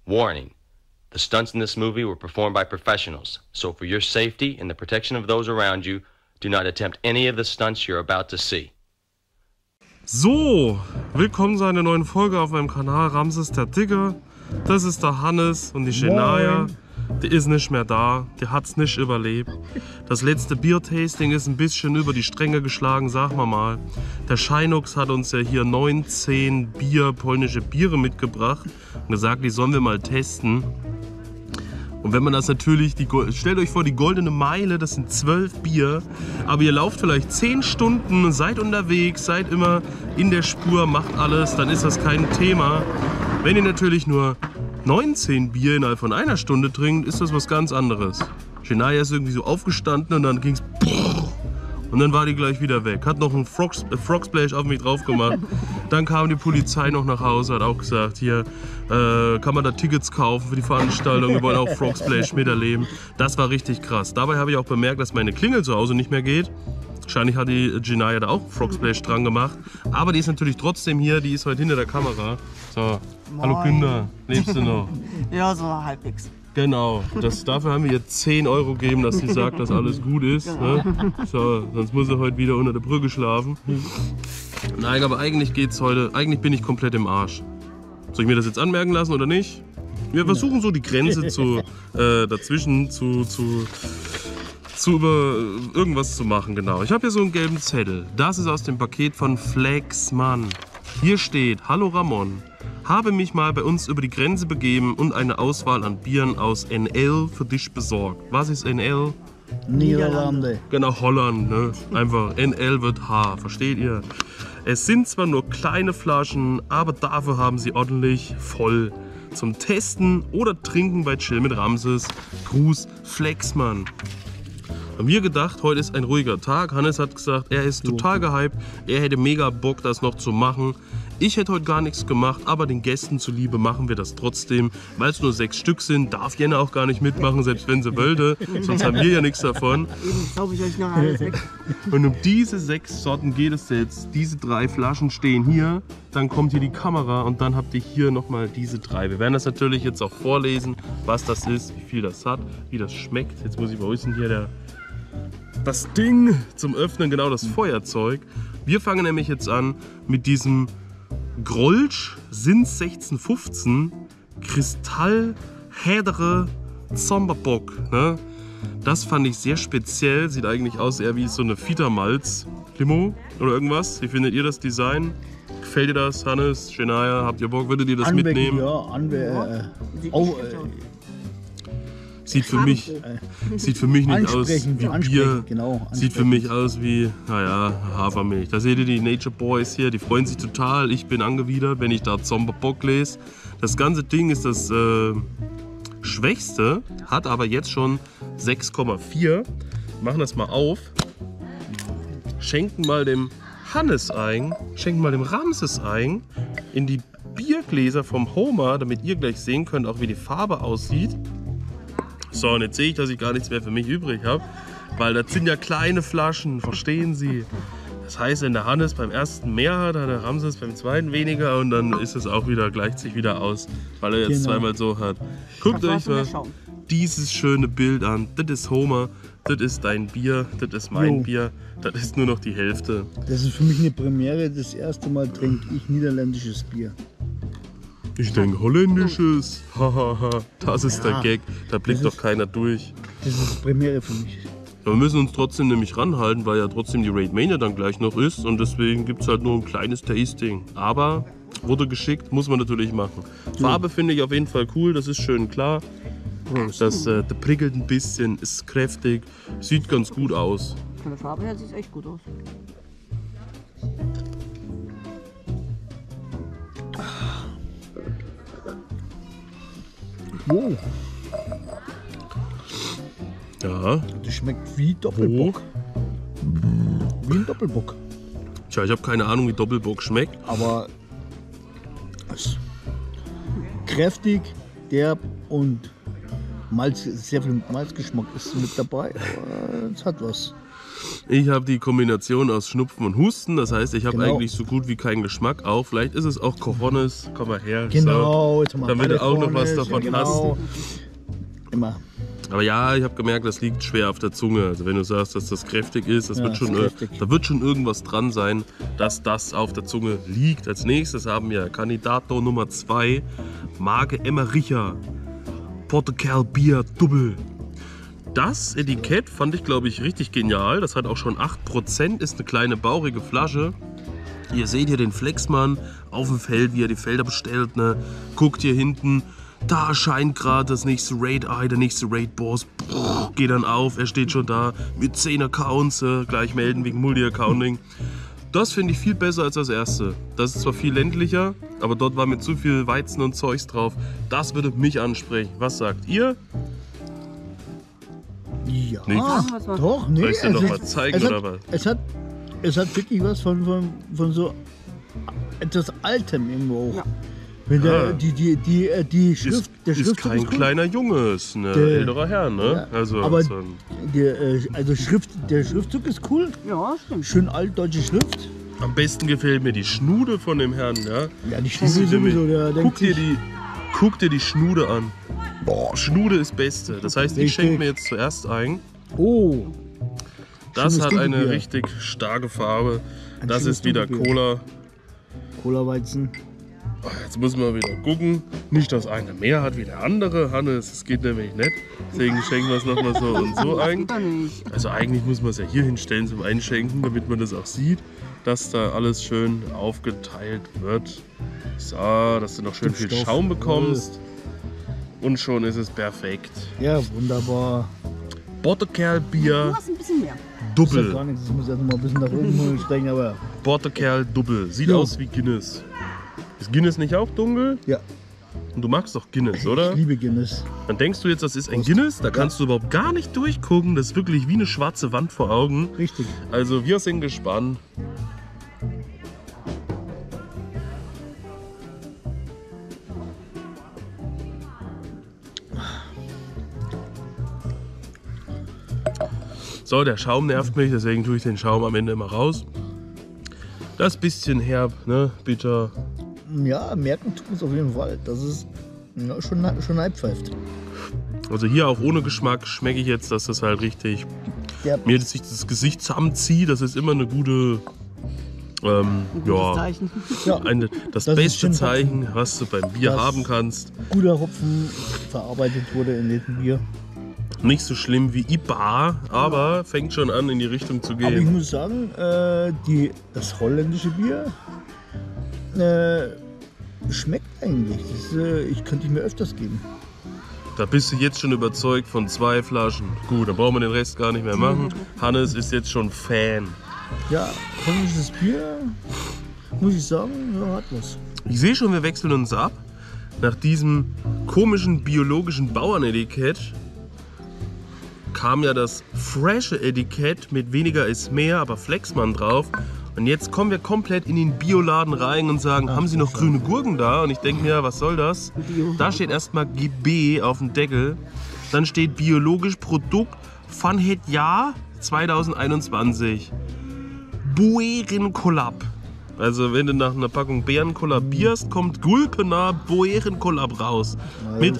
Warning. The stunts in this movie were performed by professionals, so for your safety and the protection of those around you, do not attempt any of the stunts you're about to see. So, willkommen zu einer neuen Folge auf meinem Kanal Ramses der Digger. Das ist der Hannes und die Shania. Die ist nicht mehr da, die hat's nicht überlebt. Das letzte Biertasting ist ein bisschen über die Stränge geschlagen, sagen wir mal. Der Shinox hat uns ja hier 19 polnische Biere mitgebracht und gesagt, die sollen wir mal testen. Und wenn man das natürlich, stellt euch vor, die goldene Meile, das sind 12 Bier, aber ihr lauft vielleicht 10 Stunden, seid unterwegs, seid immer in der Spur, macht alles, dann ist das kein Thema. Wenn ihr natürlich nur 19 Bier innerhalb von einer Stunde trinkt, ist das was ganz anderes. Shania ist irgendwie so aufgestanden und dann ging's und dann war die gleich wieder weg. Hat noch einen Frogsplash auf mich drauf gemacht. Dann kam die Polizei noch nach Hause, hat auch gesagt, hier kann man da Tickets kaufen für die Veranstaltung, wir wollen auch Frogsplash miterleben. Das war richtig krass. Dabei habe ich auch bemerkt, dass meine Klingel zu Hause nicht mehr geht. Wahrscheinlich hat die Shania da auch Frogsplash dran gemacht. Aber die ist natürlich trotzdem hier, die ist heute hinter der Kamera. So, hallo Kinder, lebst du noch? Ja, so halbwegs. Genau, dafür haben wir ihr 10 Euro gegeben, dass sie sagt, dass alles gut ist. Ne? So, sonst muss sie heute wieder unter der Brücke schlafen. Nein, aber eigentlich geht's heute, eigentlich bin ich komplett im Arsch. Soll ich mir das jetzt anmerken lassen oder nicht? Wir versuchen so die Grenze dazwischen über irgendwas zu machen, genau. Ich habe hier so einen gelben Zettel. Das ist aus dem Paket von Flexmann. Hier steht, hallo Ramon, habe mich mal bei uns über die Grenze begeben und eine Auswahl an Bieren aus NL für dich besorgt. Was ist NL? Niederlande. Genau, Holland, ne? Einfach NL wird H, versteht ihr? Es sind zwar nur kleine Flaschen, aber dafür haben sie ordentlich voll. Zum Testen oder Trinken bei Chill mit Ramses. Gruß, Flexmann. Haben wir gedacht, heute ist ein ruhiger Tag. Hannes hat gesagt, er ist total gehypt. Er hätte mega Bock, das noch zu machen. Ich hätte heute gar nichts gemacht, aber den Gästen zuliebe machen wir das trotzdem. Weil es nur 6 Stück sind, darf Jenna auch gar nicht mitmachen, selbst wenn sie wollte. Sonst haben wir ja nichts davon. Eben zaub ich euch noch alles weg. Und um diese 6 Sorten geht es jetzt. Diese 3 Flaschen stehen hier. Dann kommt hier die Kamera und dann habt ihr hier nochmal diese 3. Wir werden das natürlich jetzt auch vorlesen, was das ist, wie viel das hat, wie das schmeckt. Jetzt muss ich mal wissen, hier das Ding zum Öffnen, genau das Feuerzeug. Wir fangen nämlich jetzt an mit diesem Grolsch Sins 1615 Kristall Hedere Zomberbock. Ne? Das fand ich sehr speziell. Sieht eigentlich aus eher wie so eine Fitermalz-Limo oder irgendwas. Wie findet ihr das Design? Gefällt dir das, Hannes, Shania? Habt ihr Bock? Würdet ihr das mitnehmen? Ja, Sieht für mich nicht aus wie Bier. Genau, sieht für mich aus wie, naja, Hafermilch. Da seht ihr die Nature Boys hier, die freuen sich total. Ich bin angewidert, wenn ich da Zomberbock lese. Das ganze Ding ist das Schwächste, hat aber jetzt schon 6,4. Machen das mal auf. Schenken mal dem Hannes ein, schenken mal dem Ramses ein in die Biergläser vom Homer, damit ihr gleich sehen könnt, auch wie die Farbe aussieht. So, und jetzt sehe ich, dass ich gar nichts mehr für mich übrig habe, weil das sind ja kleine Flaschen, verstehen Sie? Das heißt, wenn der Hannes beim ersten mehr hat, hat der Ramses beim zweiten weniger und dann ist es auch wieder, gleicht sich wieder aus, weil er jetzt zweimal so hat. Guckt euch mal dieses schöne Bild an. Das ist Homer, das ist dein Bier, das ist mein Bier, das ist nur noch die Hälfte. Das ist für mich eine Premiere. Das erste Mal trinke ich niederländisches Bier. Ich denke holländisches. Hahaha, das ist der Gag. Da blickt doch keiner durch. Das ist Premiere für mich. Wir müssen uns trotzdem nämlich ranhalten, weil ja trotzdem die Raid Mania dann gleich noch ist. Und deswegen gibt es halt nur ein kleines Tasting. Aber wurde geschickt, muss man natürlich machen. Farbe finde ich auf jeden Fall cool, das ist schön klar. Das prickelt ein bisschen, ist kräftig, sieht ganz gut aus. Von der Farbe her sieht es echt gut aus. Wow. Ja. Das schmeckt wie Doppelbock. Wie ein Doppelbock. Tja, ich habe keine Ahnung, wie Doppelbock schmeckt. Aber es kräftig, derb und Malz, sehr viel Malzgeschmack ist mit dabei. Aber es hat was. Ich habe die Kombination aus Schnupfen und Husten. Das heißt, ich habe Genau. eigentlich so gut wie keinen Geschmack auch. Vielleicht ist es auch Coronis. Komm mal her. Genau, jetzt So, mal damit du auch noch was Californisch, davon ja, genau. hast. Immer. Aber ja, ich habe gemerkt, das liegt schwer auf der Zunge. Also wenn du sagst, dass das kräftig ist, das Ja, wird schon, ist kräftig. da wird schon irgendwas dran sein, dass das auf der Zunge liegt. Als nächstes haben wir Kandidato Nummer 2, Marke Emmericher, Portugal Bier Double. Das Etikett fand ich, glaube ich, richtig genial. Das hat auch schon 8%, ist eine kleine bauchige Flasche. Ihr seht hier den Flexmann auf dem Feld, wie er die Felder bestellt. Ne? Guckt hier hinten, da erscheint gerade das nächste Raid-Eye, der nächste Raid-Boss. Geht dann auf, er steht schon da mit 10 Accounts, gleich melden wegen Multi-Accounting. Das finde ich viel besser als das erste. Das ist zwar viel ländlicher, aber dort war mir zu viel Weizen und Zeugs drauf. Das würde mich ansprechen. Was sagt ihr? Ja, Nichts. doch, nee. Soll ich dir noch mal zeigen, es hat, oder was? Es hat wirklich was von so etwas Altem irgendwo auch. Ja. Wenn Ah. die Schrift, der ist Schriftzug kein ist cool. kleiner Junge, ist ein Der- älterer Herr, ne? Ja, Also, aber so ein, der Schriftzug ist cool. Ja, stimmt. Schön altdeutsche Schrift. am besten gefällt mir die Schnude von dem Herrn, ja? Ja, die Die Schrift sieht nämlich- sowieso. Der guck, denkt sich, guck dir die Schnude an. Boah, Schnude ist Beste. Das heißt, ich Richtig. schenke mir jetzt zuerst ein. oh, Das Schönes hat eine Dunkelbier. richtig starke Farbe. Ein Das schönes ist wieder Dunkelbier. Cola. Cola-Weizen. Jetzt müssen wir wieder gucken. Nicht, dass einer mehr hat wie der andere. Hannes, das geht nämlich nicht. Deswegen schenken wir es nochmal so und so ein. Geht doch nicht. Also eigentlich muss man es ja hier hinstellen zum Einschenken, damit man das auch sieht, dass da alles schön aufgeteilt wird. So, dass du noch schön viel Stoff. Schaum bekommst. Und schon ist es perfekt. Ja, wunderbar. Portugal Du Bier hast ein bisschen mehr. Das ist ja Double. gar nichts. Ich muss erst mal ein bisschen nach oben steigen, aber Portugal Double. Sieht Jo. aus wie Guinness. Ist Guinness nicht auch dunkel? ja, Und du magst doch Guinness, oder? ich liebe Guinness. Dann denkst du jetzt, das ist ein Guinness? Da kannst du überhaupt gar nicht durchgucken. Das ist wirklich wie eine schwarze Wand vor Augen. Richtig. Also wir sind gespannt. So, der Schaum nervt mich, deswegen tue ich den Schaum am Ende immer raus. Das bisschen herb, ne, bitter. Ja, merken tut es auf jeden Fall. Das ist ja, schon halbpfeift. Also hier auch ohne Geschmack schmecke ich jetzt, dass das halt richtig Der, mir sich das Gesicht zusammenzieht. Das ist immer eine gute, Ein gutes ja, Zeichen. ja, das Das ist beste schon Zeichen, was du beim Bier Das- haben kannst. guter Hopfen verarbeitet wurde in diesem Bier. Nicht so schlimm wie IPA, aber fängt schon an in die Richtung zu Aber ich gehen. muss sagen, das holländische Bier schmeckt eigentlich. Ich könnte ich mir öfters geben. Da bist du jetzt schon überzeugt von 2 Flaschen. Gut, dann brauchen wir den Rest gar nicht mehr machen. Hannes ist jetzt schon Fan. Ja, holländisches Bier, muss ich sagen, ja, hat was. Ich sehe schon, wir wechseln uns ab. Nach diesem komischen biologischen Bauernetikett kam ja das frische Etikett mit weniger ist mehr, aber Flexmann drauf. Und jetzt kommen wir komplett in den Bioladen rein und sagen, haben Sie noch grüne Gurken da? Und ich denke mir, was soll das? Bio. Da steht erstmal GB auf dem Deckel. Dann steht biologisch Produkt von het Jahr 2021. Boerenkollab. Also wenn du nach einer Packung Beeren kollabierst, kommt gulpenah Boerenkollab raus. Mit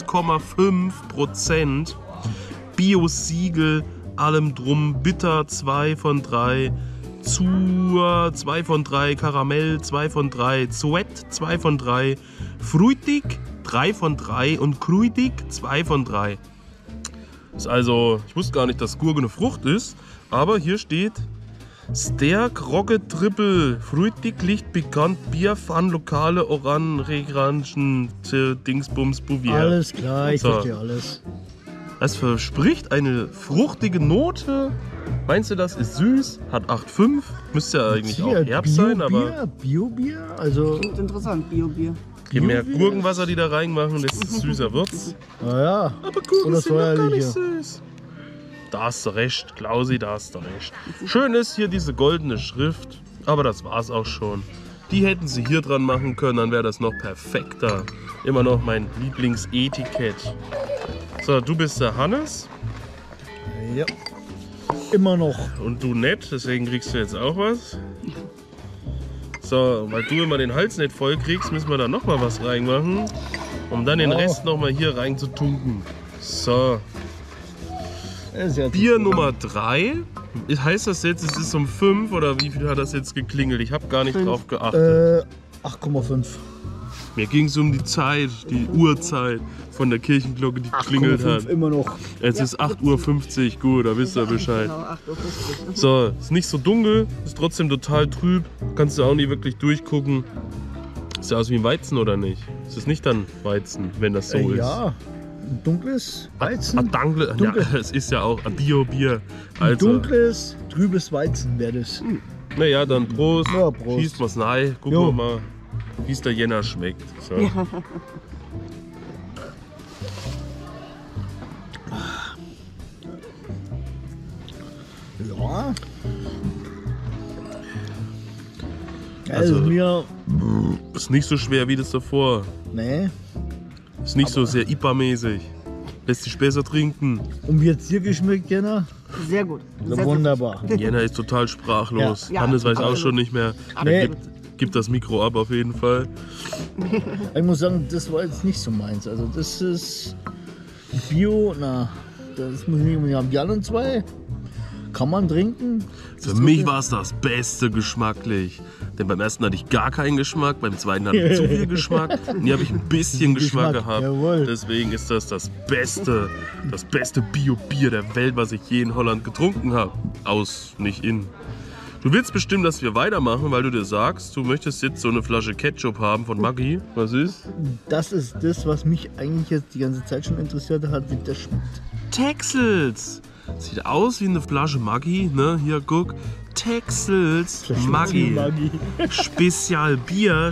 8,5%. Bio-Siegel, allem drum, bitter 2 von 3, Zur 2 von 3, Karamell 2 von 3, Zuet 2 von 3, Fruitig 3 von 3 und Kruidig 2 von 3. Ist also, ich wusste gar nicht, dass Gurke eine Frucht ist, aber hier steht Sterk Rogge Triple, Fruitig Licht bekannt, Bier von lokale Orangen Dingsbums Bouvier. Alles klar, ich So. verstehe alles. Es verspricht eine fruchtige Note. Meinst du, das ist süß? Hat 8,5. Müsste ja eigentlich auch Herbst sein, aber Bio-Bier, also, Klingt interessant, Bio-Bier. je mehr Gurkenwasser die da reinmachen, desto süßer wird's. naja, Aber Gurken Oder sind doch gar nicht säuerliche. süß. Da hast du recht, Klausi, da hast du recht. Schön ist hier diese goldene Schrift, aber das war's auch schon. Die hätten sie hier dran machen können, dann wäre das noch perfekter. Immer noch mein Lieblingsetikett. So, du bist der Hannes. ja. Immer noch. Und du nicht, deswegen kriegst du jetzt auch was. So, weil du immer den Hals nicht voll kriegst, müssen wir da nochmal was reinmachen, um dann den Rest nochmal hier rein zu tunken. So. Bier Nummer 3. Heißt das jetzt, es ist um 5 oder wie viel hat das jetzt geklingelt? Ich habe gar nicht drauf geachtet. 8,5. Mir ging es um die Zeit, die Uhrzeit von der Kirchenglocke, die geklingelt hat. Immer noch. Jetzt ist 8:50 Uhr, gut, da wisst ihr Bescheid. Genau, 8:50 Uhr. So, ist nicht so dunkel, ist trotzdem total trüb. Kannst du auch nicht wirklich durchgucken. Sieht aus wie ein Weizen oder nicht? Ist es nicht dann Weizen, wenn das so ist? Ja, ein dunkles Weizen. Dunkel. Ja, es ist ja auch ein Bio-Bier. Ein Also, dunkles, trübes Weizen wäre das. naja, dann Prost. Ja, Prost. Schießt was rein. Gucken Jo. wir mal, wie es der Jänner schmeckt. So. Ja. Also- Also mir, Ist nicht so schwer wie das davor. ne. Ist nicht so sehr IPA-mäßig. Lässt sich besser trinken. Und wie hat's dir geschmeckt, Jana? Sehr gut. Na, Sehr, wunderbar. Jänner ist total sprachlos. Ja. Ja, Hannes weiß auch absolut. schon nicht mehr. Nee. Gibt das Mikro ab auf jeden Fall. Ich muss sagen, das war jetzt nicht so meins. Also das ist Bio, na, das muss ich nicht unbedingt haben. Die anderen zwei kann man trinken. Für mich war es das Beste geschmacklich. Denn beim ersten hatte ich gar keinen Geschmack, beim zweiten hatte ich zu viel Geschmack. Und hier habe ich ein bisschen Geschmack gehabt. Jawohl. Deswegen ist das beste Bio-Bier der Welt, was ich je in Holland getrunken habe. Aus, nicht in. Du willst bestimmt, dass wir weitermachen, weil du dir sagst, du möchtest jetzt so eine Flasche Ketchup haben von Maggi. Was ist? Das ist das, was mich eigentlich jetzt die ganze Zeit schon interessiert hat, wie das schmeckt. Texels. Sieht aus wie eine Flasche Maggi, ne? Hier, guck. Texels Maggi. Spezialbier,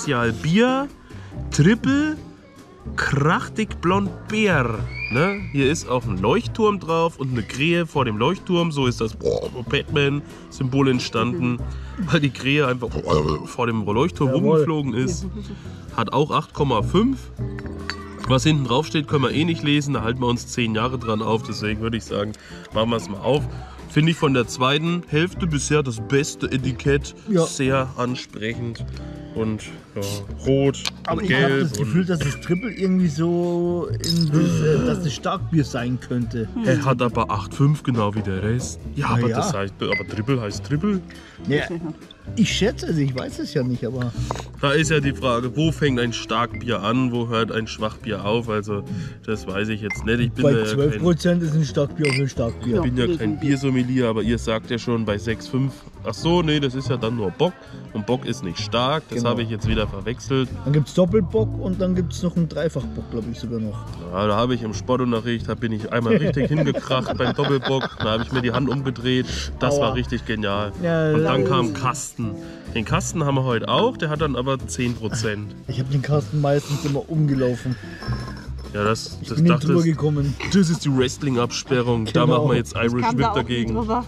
Triple Krachtig Blond Bär. Ne? Hier ist auch ein Leuchtturm drauf und eine Krähe vor dem Leuchtturm. So ist das Batman-Symbol entstanden, weil die Krähe einfach vor dem Leuchtturm Jawohl. rumgeflogen ist. Hat auch 8,5. Was hinten drauf steht, können wir eh nicht lesen. Da halten wir uns 10 Jahre dran auf. Deswegen würde ich sagen, machen wir es mal auf. Finde ich von der zweiten Hälfte bisher das beste Etikett. Ja. Sehr ansprechend. Und ja, rot Aber und ich habe gelb. das Gefühl, dass das Triple irgendwie so in das, dass das Starkbier sein könnte. Er hat aber 8,5 genau wie der Rest. Ja, aber ja. das heißt, aber Triple heißt Triple. Ja, ich schätze es, ich weiß es ja nicht, aber Da ist ja die Frage, wo fängt ein Starkbier an, wo hört ein Schwachbier auf? Also das weiß ich jetzt nicht. Ich bin bei ja kein, 12% ist ein Starkbier auch ein Starkbier. bin ja kein Biersommelier, aber ihr sagt ja schon bei 6,5. Ach so, nee, das ist ja dann nur Bock. Und Bock ist nicht stark, das Genau. habe ich jetzt wieder verwechselt. Dann gibt es Doppelbock und dann gibt es noch einen Dreifachbock, glaube ich sogar noch. Ja, da habe ich im Sportunterricht, da bin ich einmal richtig hingekracht beim Doppelbock. Da habe ich mir die Hand umgedreht. Das war Aua. richtig genial. Ja, Und dann das- kam Kasten. Den Kasten haben wir heute auch, der hat dann aber 10%. Ich habe den Kasten meistens immer umgelaufen. Ja, das Bin nicht drüber dachte gekommen. das ist die Wrestling-Absperrung. Da Genau. machen wir jetzt Irish kam Whip da auch nie dagegen. drüber.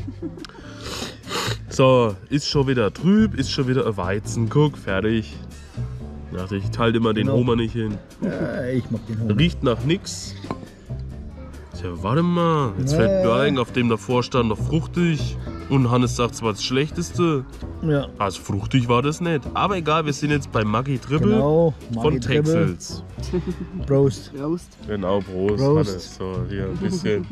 So, ist schon wieder trüb, ist schon wieder ein Weizen. Guck, fertig. Ja, ich teile immer den Genau. Homer nicht hin. Ich mag den Honig. Riecht nach nix. Tja, warte mal. Jetzt fällt mir ein, auf dem davor stand noch fruchtig. Und Hannes sagt, es war das Schlechteste. Ja, Also fruchtig war das nicht. Aber egal, wir sind jetzt bei Maggi Triple genau. von Maggi Triple. Texels. Prost. Prost. Genau, Prost, Prost. Hannes. So, hier ein bisschen.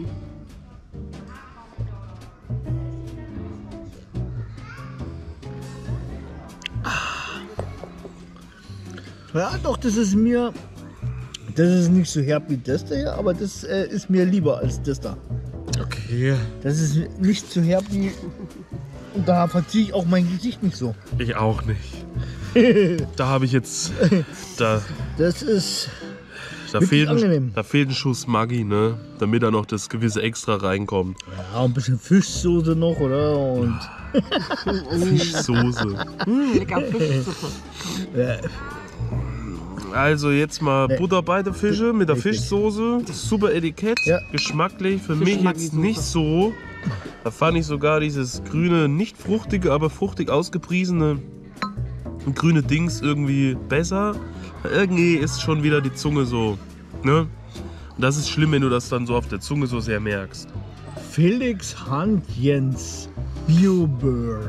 Ja, doch, das ist mir. Das ist nicht so herb wie das da hier, aber das ist mir lieber als das da. Okay. Das ist nicht so herb wie. Und da verziehe ich auch mein Gesicht nicht so. Ich auch nicht. Da habe ich jetzt. Das ist. Da Wirklich fehlt, angenehm. da fehlt ein Schuss Maggi, ne? Damit da noch das gewisse Extra reinkommt. Ja, ein bisschen Fischsoße noch, oder? Und Fischsoße. Lecker Fischsuppe. Also jetzt mal Butter bei der Fische mit der Richtig. Fischsoße. Super Etikett. Ja. Geschmacklich für mich jetzt Maggi-Soße. nicht so. Da fand ich sogar dieses grüne, nicht fruchtige, aber fruchtig ausgepriesene grüne Dings irgendwie besser. Irgendwie ist schon wieder die Zunge so, ne? Und das ist schlimm, wenn du das dann so auf der Zunge so sehr merkst. Felix Handjens Bierbör.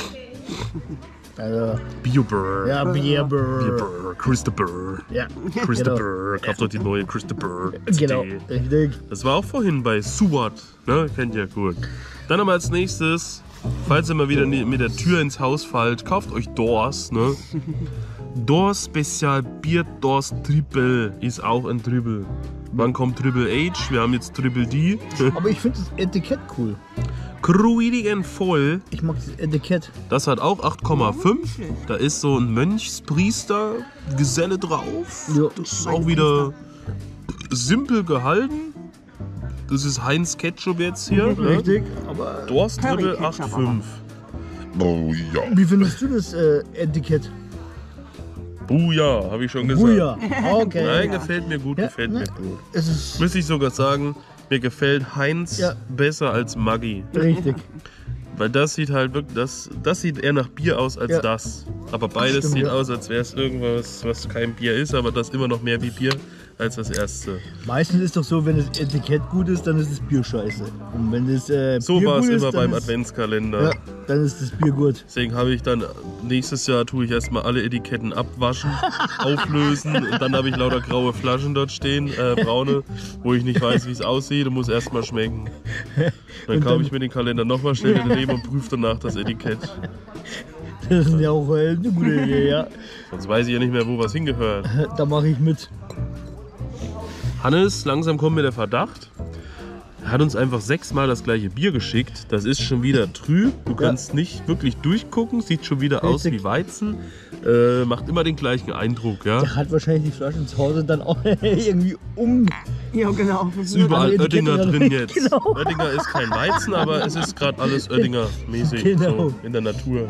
Also, Bierbur. ja, Bierbör. Bierbur. Christopher. Ja, Christopher. Kauft doch die neue Christopher. genau. Richtig. Das war auch vorhin bei Suat. Ne? Kennt ihr gut. Dann haben wir als nächstes, falls ihr mal wieder mit der Tür ins Haus fallt, kauft euch Dors. Ne? Dors Spezial Bier Dors Triple ist auch ein Triple. Wann kommt Triple H? Wir haben jetzt Triple D. Aber ich finde das Etikett cool. Kruidigen voll. Ich mag das Etikett. Das hat auch 8,5. Da ist so ein Mönchspriester, Geselle drauf. Ja. Das ist auch wieder simpel gehalten. Das ist Heinz Ketchup jetzt hier. Ne? Richtig. Aber Dors Triple Curry-Ketchup 8,5. Oh ja. wie findest du das Etikett? Buja, habe ich schon gesagt. Buja. Okay. Nein, gefällt mir gut, Ja, gefällt ne? mir gut. Es ist Müsste ich sogar sagen, mir gefällt Heinz Ja. besser als Maggi. richtig. Weil das sieht halt wirklich, das sieht eher nach Bier aus als Ja. das. Aber beides Stimmt, sieht ja. aus, als wäre es irgendwas, was kein Bier ist, aber das immer noch mehr wie Bier als das erste. Meistens ist doch so, wenn das Etikett gut ist, dann ist das Bier scheiße. Und wenn das So Bier war es gut immer ist, dann beim ist, Adventskalender. Ja, dann ist das Bier gut. Deswegen habe ich dann, nächstes Jahr tue ich erstmal alle Etiketten abwaschen, auflösen und dann habe ich lauter graue Flaschen dort stehen, braune, wo ich nicht weiß, wie es aussieht und muss erstmal schmecken. Dann kaufe ich mir den Kalender nochmal, stelle den daneben und prüfe danach das Etikett. Das ist ja auch eine gute Idee, ja. Sonst weiß ich ja nicht mehr, wo was hingehört. Da mache ich mit. Hannes, langsam kommt mir der Verdacht. Er hat uns einfach 6-mal das gleiche Bier geschickt. Das ist schon wieder trüb. Du kannst nicht wirklich durchgucken. Sieht schon wieder aus Richtig. wie Weizen. Macht immer den gleichen Eindruck. Ja? Der hat wahrscheinlich die Flaschen zu Hause dann auch irgendwie Ja, genau. Ist überall Etikette Oettinger dran. drin jetzt. Genau. Oettinger ist kein Weizen, aber es ist gerade alles Oettinger-mäßig. Genau. So in der Natur.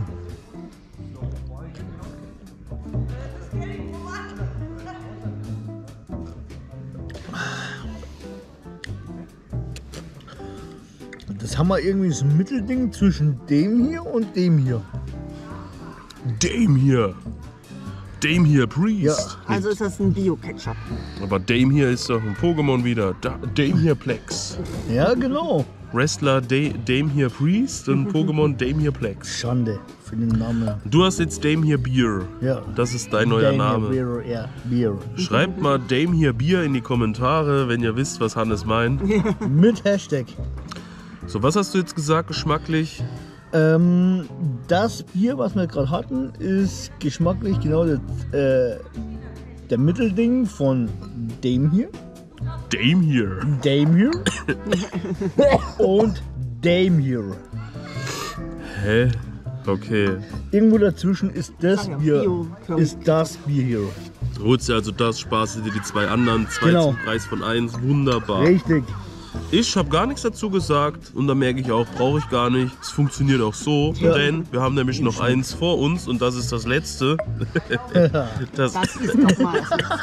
Das haben wir irgendwie so ein Mittelding zwischen dem hier und dem hier. Dame hier. Dame hier Priest. Also ist das ein Bio-Ketchup. Aber Dame hier ist doch ein Pokémon wieder. Dame hier Plex. Ja, genau. Wrestler Dame hier Priest und Pokémon Dame hier Plex. Schande für den Namen. Du hast jetzt Dame hier Bier. Ja. Das ist dein neuer Dame Name. Bier, ja, Bier. Schreibt mal Dame hier Bier in die Kommentare, wenn ihr wisst, was Hannes meint. Mit Hashtag. So, was hast du jetzt gesagt, geschmacklich? Das Bier, was wir gerade hatten, ist geschmacklich genau der Mittelding von dem hier, Dame hier. Dame hier und Dame hier. Hä? Okay. Irgendwo dazwischen ist das Ach ja, Bier, Bio- ist das Bier hier. Du holst dir also das, sparst dir die zwei anderen, zwei Genau. zum Preis von eins. Wunderbar. Richtig. Ich habe gar nichts dazu gesagt und da merke ich auch, brauche ich gar nicht. Es funktioniert auch so, Ja. denn wir haben nämlich noch eins vor uns und das ist das letzte. Das ist doch mal.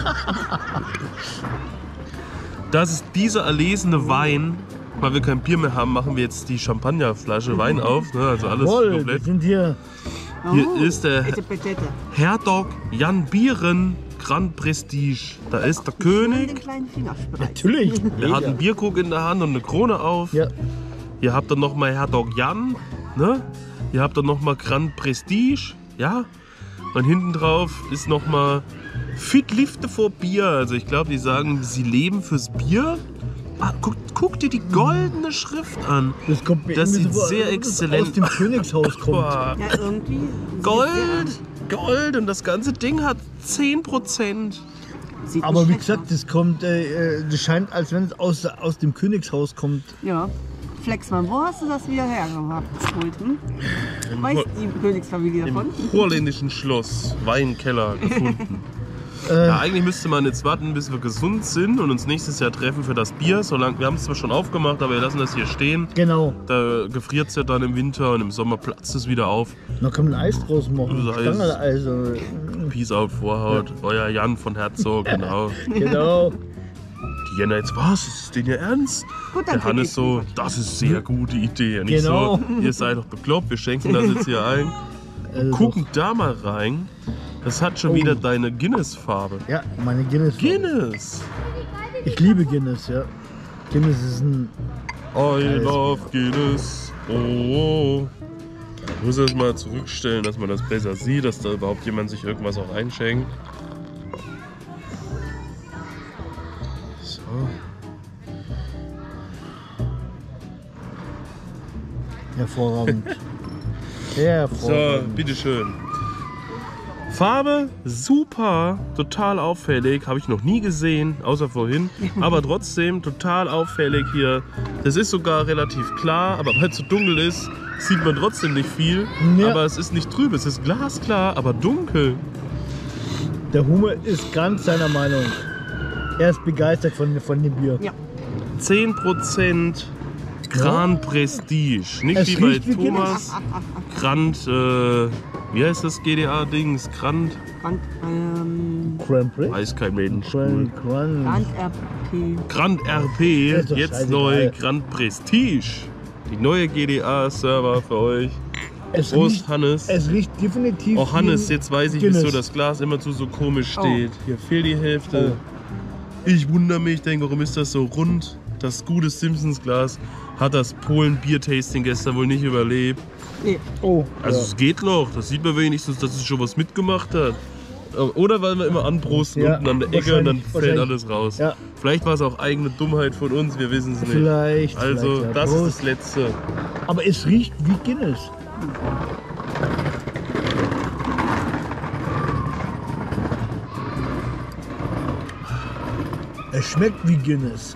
Das ist dieser erlesene Wein. Weil wir kein Bier mehr haben, machen wir jetzt die Champagnerflasche Wein auf. Ne? Also alles Jawohl, wir komplett. sind hier. Hier ist der Bitte, bitte. Herdog Jan Bieren Grand Prestige. Da ist der Den König. kleinen Fingerspreiz. Natürlich. Der hat einen Bierkrug in der Hand und eine Krone auf. Ja, Hier habt ihr nochmal Herdog Jan. Ne? Hier habt ihr nochmal Grand Prestige. Ja. Und hinten drauf ist nochmal Fit Lifte vor Bier. Also ich glaube, die sagen, sie leben fürs Bier. Ah, guck dir die goldene Schrift an. das kommt mir Das irgendwie sieht so vor, sehr als ob das exzellent aus dem Königshaus kommt. Boah. Ja, irgendwie. Gold! Gold! Und das ganze Ding hat 10%. Sieht Aber nicht wie schlecht gesagt, das scheint, als wenn es aus dem Königshaus kommt. aus. Ja. Flexmann, wo hast du das wieder hergeholt? Weiß die Königsfamilie davon? Im holländischen Schloss, Weinkeller gefunden. Ja, eigentlich müsste man jetzt warten, bis wir gesund sind und uns nächstes Jahr treffen für das Bier. Wir haben es zwar schon aufgemacht, aber wir lassen das hier stehen. Genau. Da gefriert es ja dann im Winter und im Sommer platzt es wieder auf. Da kann man Eis draus machen. Das Eis. Stangerl-Eis. Peace out, Vorhaut. Euer Jan von Herzog, genau. Genau. Die Jenna jetzt, was? Ist es denn ihr Ernst? Gut, dann Der Hannes ich so, das ist sehr gute Idee. Und ich Genau. so, ihr seid doch bekloppt, wir schenken das jetzt hier ein. Also Gucken da mal rein. Das hat schon Oh. wieder deine Guinness-Farbe. Ja, meine Guinness. Guinness! Ich liebe Guinness, ja. Guinness ist ein I love Guinness. Oh. Ich muss das mal zurückstellen, dass man das besser sieht, dass da überhaupt jemand sich irgendwas auch einschenkt. So. Hervorragend. So, Hervorragend. bitteschön. Farbe super, total auffällig, habe ich noch nie gesehen, außer vorhin, aber trotzdem total auffällig hier. Das ist sogar relativ klar, aber weil es so dunkel ist, sieht man trotzdem nicht viel. Ja. Aber es ist nicht trüb, es ist glasklar, aber dunkel. Der Hume ist ganz seiner Meinung. Er ist begeistert von dem Bier. Ja. 10% Grand Prestige, nicht Es wie bei riecht wie Thomas. Grand, wie heißt das GDA-Dings? Grand, Grand Prix? weiß kein Mensch. Grand Grand RP. Grand RP, Ist doch jetzt scheißegal. neu Grand Prestige. Die neue GDA-Server für euch. Es Prost, riecht, Hannes. es riecht definitiv. Oh, Hannes, wie jetzt weiß ich, Guinness. wieso das Glas immer so komisch steht. Hier fehlt die Hälfte. Ich wundere mich, denke, warum ist das so rund? Das gute Simpsons-Glas hat das Polen-Bier-Tasting gestern wohl nicht überlebt. Nee. Oh, Also ja. es geht noch, das sieht man wenigstens, dass es schon was mitgemacht hat. Oder weil wir immer anprosten Ja, unten an der Ecke und dann fällt wahrscheinlich. alles raus. Ja. Vielleicht war es auch eigene Dummheit von uns, wir wissen es nicht. Vielleicht. Also vielleicht, ja. das ist Prost. das Letzte. Aber es riecht wie Guinness. Es schmeckt wie Guinness.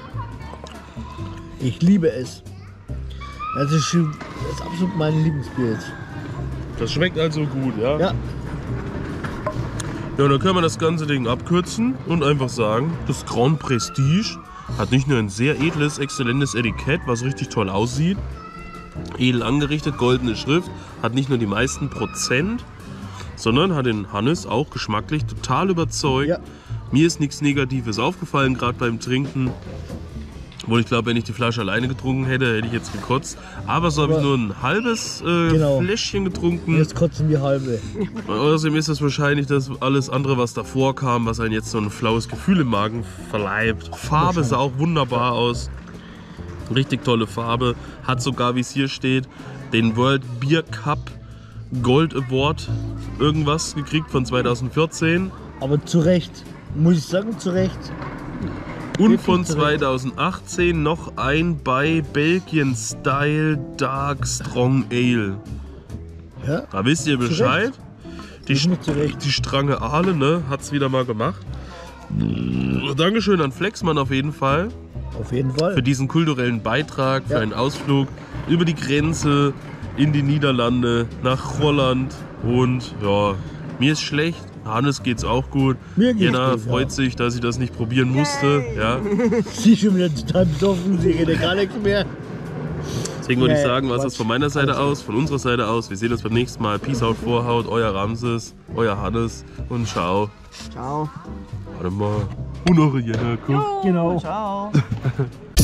Ich liebe es. Das ist absolut mein Lieblingsbier jetzt. Das schmeckt also gut, ja? Ja, Ja, und dann können wir das ganze Ding abkürzen und einfach sagen, das Grand Prestige hat nicht nur ein sehr edles, exzellentes Etikett, was richtig toll aussieht, edel angerichtet, goldene Schrift, hat nicht nur die meisten Prozent, sondern hat den Hannes auch geschmacklich total überzeugt. Ja. Mir ist nichts Negatives aufgefallen, gerade beim Trinken. Obwohl ich glaube, wenn ich die Flasche alleine getrunken hätte, hätte ich jetzt gekotzt. Aber so habe ich Aber- nur ein halbes Genau. Fläschchen getrunken. jetzt kotzen wir halbe. Außerdem ist es wahrscheinlich das alles andere, was davor kam, was einen jetzt so ein flaues Gefühl im Magen verleibt. Farbe sah auch wunderbar aus. Richtig tolle Farbe. Hat sogar, wie es hier steht, den World Beer Cup Gold Award irgendwas gekriegt von 2014. Aber zu Recht. Muss ich sagen, zu Recht. Und Wirklich von zu Recht. 2018 noch ein bei Belgian Style Dark Strong Ale. Ja, Da wisst ihr Bescheid. Die, Definitiv zu Recht. die Strange Aale, ne, hat's wieder mal gemacht. Dankeschön an Flexmann auf jeden Fall auf jeden Fall. für diesen kulturellen Beitrag, für Ja. einen Ausflug über die Grenze in die Niederlande, nach Holland. Und ja, mir ist schlecht, Hannes geht's auch gut. Mir geht's Jena gut, ja. freut sich, dass ich das nicht probieren musste. Ja. Sie schon wieder total besoffen, sie redet gar nichts mehr. Deswegen würde ich Ja, sagen, was das Quatsch. von meiner Seite aus, von unserer Seite aus. Wir sehen uns beim nächsten Mal. Peace out, Vorhaut, euer Ramses, euer Hannes und ciao. Ciao. Warte mal. Und eure Jena, guck. Genau. Ciao.